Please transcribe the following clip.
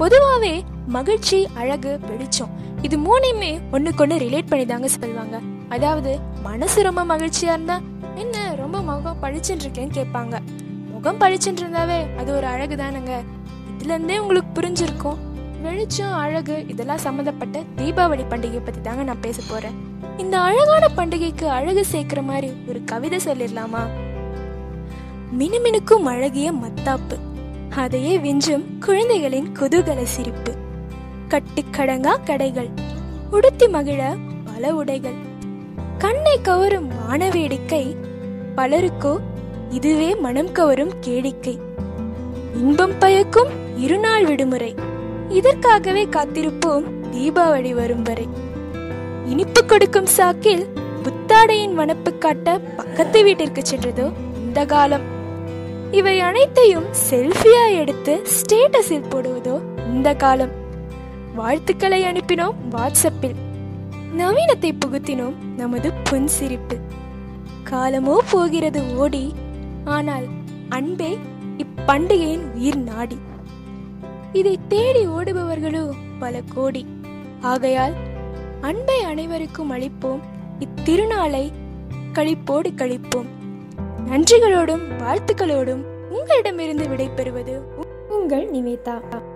பொதுவாகவே மகிழ்ச்சி, அழகு, வெளிச்சம் இது மூணையுமே ஒன்றுக்கொன்று ரிலேட் பண்ணி தாங்க சொல்லுவாங்க. அதாவது மனசு ரொம்ப மகிழ்ச்சியா இருந்தா என்ன ரொம்ப முகம் பளிச்சுன்னு இருக்கேன்னு கேட்பாங்க. முகம் பளிச்சுன்னு இருந்தாவே அது ஒரு அழகு தானுங்க. இதுல இருந்தே உங்களுக்கு புரிஞ்சிருக்கும். வெளிச்சம், அழகு இதெல்லாம் சம்மந்தப்பட்ட தீபாவளி பண்டிகை பத்தி தாங்க நான் பேச போறேன். இந்த அழகான பண்டிகைக்கு அழகு சேர்க்கிற மாதிரி ஒரு கவிதை சொல்லிடலாமா? மினுமினுக்கும் அழகிய மத்தாப்பு, அதையே விஞ்சும் குழந்தைகளின் குதூகல சிரிப்பு, கட்டுக்கடங்கா கடைகள், உடுத்தி மகிழ பல உடைகள், கண்ணை கவரும் வானவேடிக்கை, பலருக்கோ இதுவே மனம் கவரும் கேளிக்கை, இன்பம் பயக்கும் இருநாள் விடுமுறை, இதற்காகவே காத்திருப்போம் தீபாவளி வரும் வரை, இனிப்பு கொடுக்கும் சாக்கில் புத்தாடையின் வனப்பு காட்ட பக்கத்து வீட்டிற்கு சென்றதோ இந்த காலம், இவை அனைத்தையும் செல்ஃபியா எடுத்து ஸ்டேட்டஸில் போடுவதோ இந்த காலம், வாழ்த்துக்களை அனுப்பினோம் வாட்ஸ்அப்பில், நவீனத்தை புகுத்தினோம் நமது பொன் சிரிப்பு, காலமோ போகிறது ஓடி, ஆனால் அன்பே இப்பண்டிகையின் உயிர் நாடி, இதை தேடி ஓடுபவர்களோ பல கோடி, ஆகையால் அன்பை அனைவருக்கும் அளிப்போம், இத்திருநாளை களிப்போடு கழிப்போம். நன்றிகளோடும் வாழ்த்துக்களோடும் உங்களிடமிருந்து விடைபெறுவது உங்கள் நிவேதா.